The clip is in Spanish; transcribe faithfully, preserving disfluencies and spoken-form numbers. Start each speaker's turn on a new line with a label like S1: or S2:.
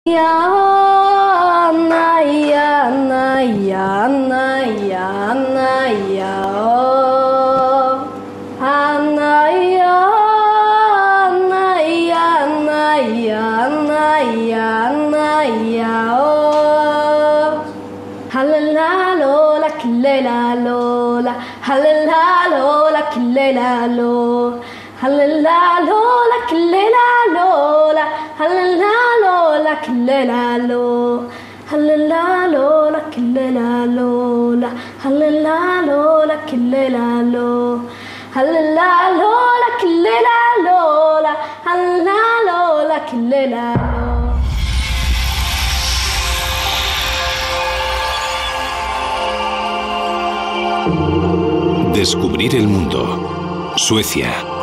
S1: Ya na ya na ya na ya na ya oh. Ana ya na ya na ya na ya na ya oh. Halala lola killela lola halala lola killela lola halala lola killela lola halala lola killela lola halala lola killela lola halala lola killela lola halala lola killela lola halala lola killela lola.
S2: Descubrir el mundo. Suecia,